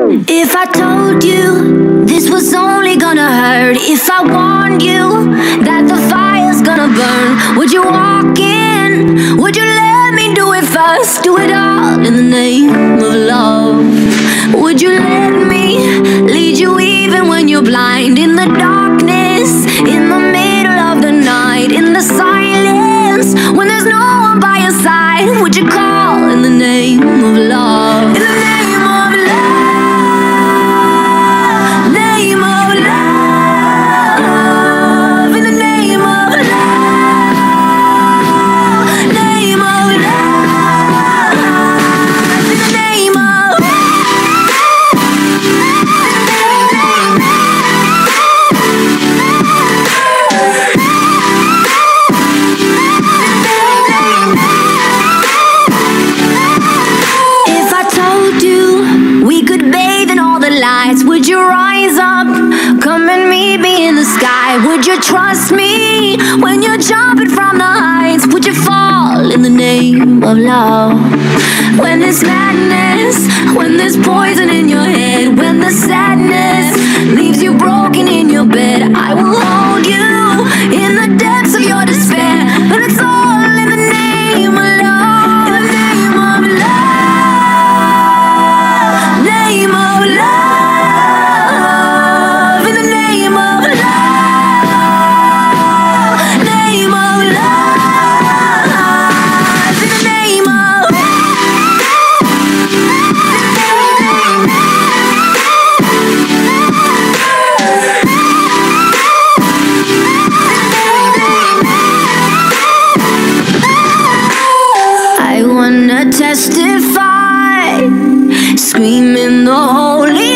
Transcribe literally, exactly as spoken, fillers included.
If I told you this was only gonna hurt, if I warned you that the fire's gonna burn, would you walk in? Would you let me do it first? Do it all in the name of love. Would you let me lead you even when you're blind? In the darkness, in the middle of the night, in the silence, when there's no one by your side, would you call in the name of love? In the name of love, name of love, in the name of love, name of love, in the name of If I told you we could bathe in all the lights, would you rise up, come and meet me in the sky? Would you trust me when you're jumping from the heights? Would you fall in the name of love? When there's madness, when there's poison in your head, when the sadness leaves you broken in your bed, I will hold you in the depths of your despair. But it's all in the name of love, in the name of love, name of love, in the name of love, name of love, in the name of I wanna testify, screaming the holy